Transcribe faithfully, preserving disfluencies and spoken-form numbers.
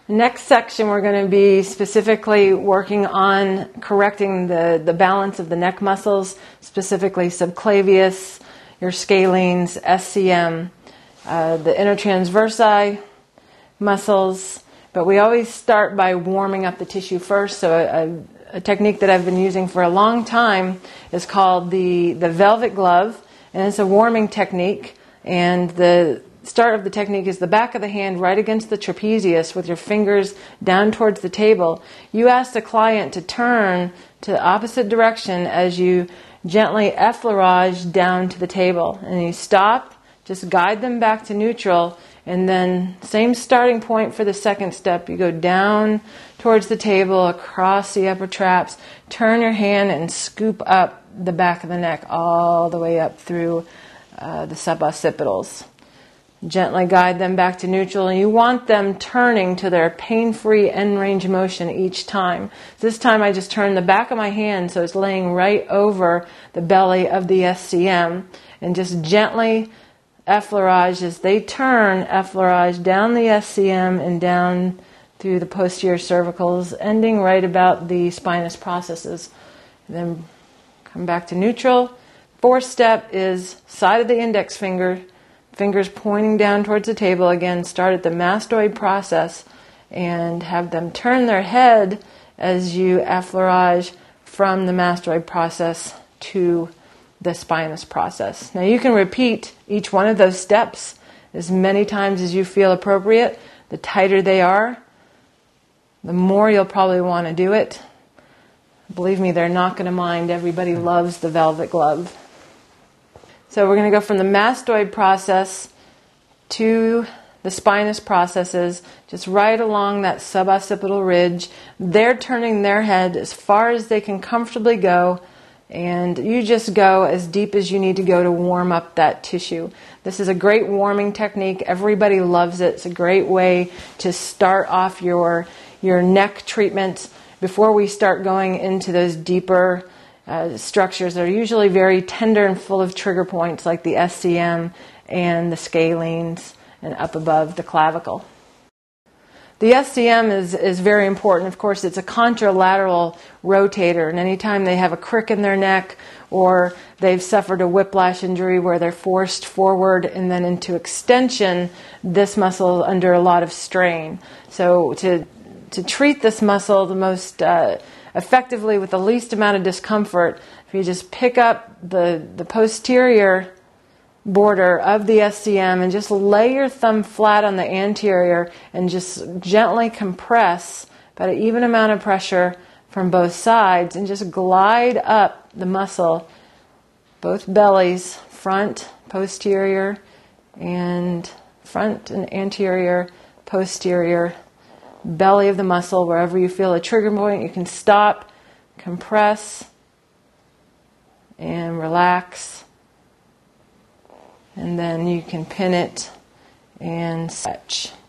Next section, we're going to be specifically working on correcting the, the balance of the neck muscles, specifically subclavius, your scalenes, S C M, uh, the intertransversi muscles. But we always start by warming up the tissue first. So a, a technique that I've been using for a long time is called the, the velvet glove, and it's a warming technique. And the start of the technique is the back of the hand right against the trapezius with your fingers down towards the table. You ask the client to turn to the opposite direction as you gently effleurage down to the table. And you stop, just guide them back to neutral, and then same starting point for the second step. You go down towards the table, across the upper traps, turn your hand and scoop up the back of the neck all the way up through uh, the suboccipitals. Gently guide them back to neutral, and you want them turning to their pain-free end range motion each time. This time I just turn the back of my hand so it's laying right over the belly of the S C M, and just gently effleurage as they turn, effleurage down the S C M and down through the posterior cervicals, ending right about the spinous processes. And then come back to neutral. Fourth step is side of the index finger, fingers pointing down towards the table. Again, start at the mastoid process and have them turn their head as you effleurage from the mastoid process to the spinous process. Now you can repeat each one of those steps as many times as you feel appropriate. The tighter they are, the more you'll probably want to do it. Believe me, they're not going to mind. Everybody loves the velvet glove. So we're going to go from the mastoid process to the spinous processes, just right along that suboccipital ridge. They're turning their head as far as they can comfortably go, and you just go as deep as you need to go to warm up that tissue. This is a great warming technique. Everybody loves it. It's a great way to start off your, your neck treatment before we start going into those deeper Uh, structures that are usually very tender and full of trigger points, like the S C M and the scalenes and up above the clavicle. The S C M is, is very important. Of course, it's a contralateral rotator, and anytime they have a crick in their neck or they've suffered a whiplash injury where they're forced forward and then into extension, this muscle is under a lot of strain. So to, to treat this muscle the most uh, effectively with the least amount of discomfort, if you just pick up the, the posterior border of the S C M and just lay your thumb flat on the anterior and just gently compress about an even amount of pressure from both sides and just glide up the muscle, both bellies, front, posterior, and front and anterior, posterior, belly of the muscle. Wherever you feel a trigger point, you can stop, compress, and relax. And then you can pin it and stretch.